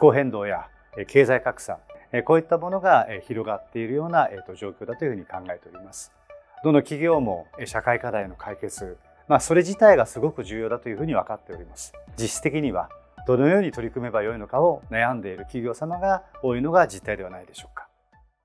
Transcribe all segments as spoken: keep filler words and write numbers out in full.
候変動や経済格差、こういったものが広がっているような状況だというふうに考えております。どの企業も社会課題の解決、まあ、それ自体がすごく重要だというふうに分かっております。実質的にはどのように取り組めばよいのかを悩んでいる企業様が多いのが実態ではないでしょうか。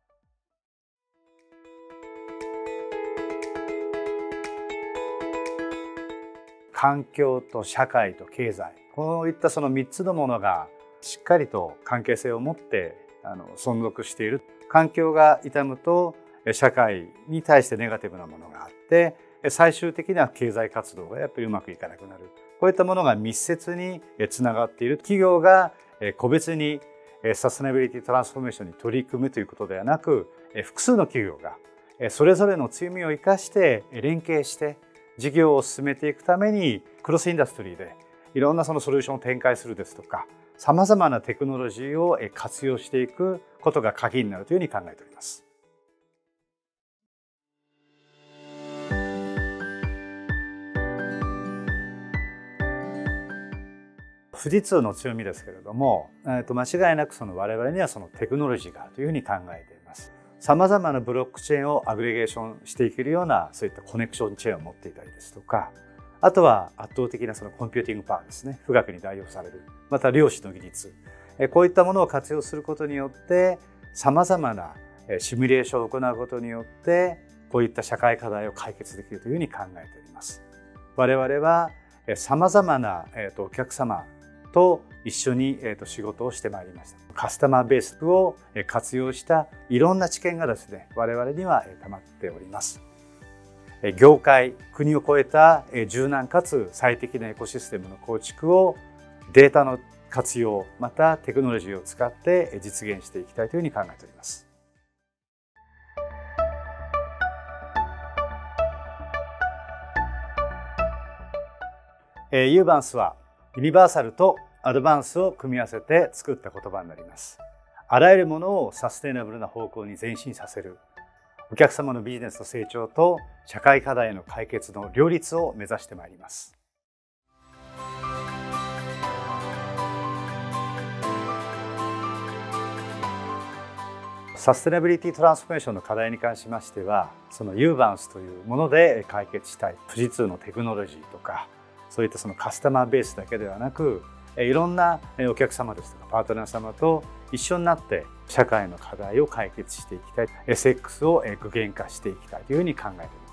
環境と社会と経済、こういったそのみっつのものがしっかりと関係性を持ってあの存続している。環境が傷むと社会に対してネガティブなものがあって、最終的な経済活動がやっぱりうまくいかなくなる。こういったものが密接につながっている。企業が個別にサステナビリティトランスフォーメーションに取り組むということではなく、複数の企業がそれぞれの強みを生かして連携して事業を進めていくために、クロスインダストリーでいろんなそのソリューションを展開するですとか、さまざまなテクノロジーを活用していくことが鍵になるというふうに考えております。富士通の強みですけれども、えー、と間違いなくその我々にはそのテクノロジーがあるというふうに考えています。さまざまなブロックチェーンをアグリゲーションしていけるようなそういったコネクションチェーンを持っていたりですとか、あとは圧倒的なそのコンピューティングパワーですね。富岳に代表される、また量子の技術、こういったものを活用することによってさまざまなシミュレーションを行うことによってこういった社会課題を解決できるというふうに考えております。我々はさまざまなお客様と一緒に仕事をしてまいりました。カスタマーベースを活用したいろんな知見がですね、我々には溜まっております。業界、国を超えた柔軟かつ最適なエコシステムの構築をデータの活用、またテクノロジーを使って実現していきたいというふうに考えております。ユーバンスはユニバーサルとアドバンスを組み合わせて作った言葉になります。あらゆるものをサステナブルな方向に前進させる、お客様のビジネスの成長と社会課題の解決の両立を目指してまいります。サステナビリティトランスフォーメーションの課題に関しましては、そのユーバンスというもので解決したい。富士通のテクノロジーとか、そういったそのカスタマーベースだけではなく、いろんなお客様ですとかパートナー様と一緒になって社会の課題を解決していきたい。エスエックス を具現化していきたいというふうに考えています。